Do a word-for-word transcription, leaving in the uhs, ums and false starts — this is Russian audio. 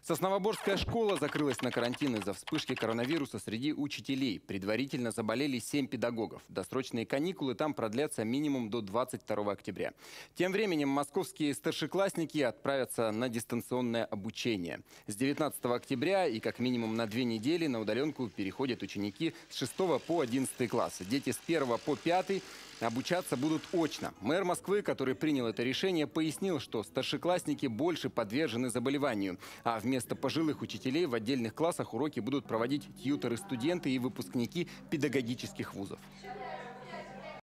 Сосновоборская школа закрылась на карантин из-за вспышки коронавируса среди учителей. Предварительно заболели семь педагогов. Досрочные каникулы там продлятся минимум до двадцать второго октября. Тем временем московские старшеклассники отправятся на дистанционное обучение. С девятнадцатого октября и как минимум на две недели на удаленку переходят ученики с шестого по одиннадцатый класс. Дети с первого по пятый обучаться будут очно. Мэр Москвы, который принял это решение, пояснил, что старшеклассники больше подвержены заболеванию. А вместо пожилых учителей в отдельных классах уроки будут проводить тьюторы-студенты и выпускники педагогических вузов.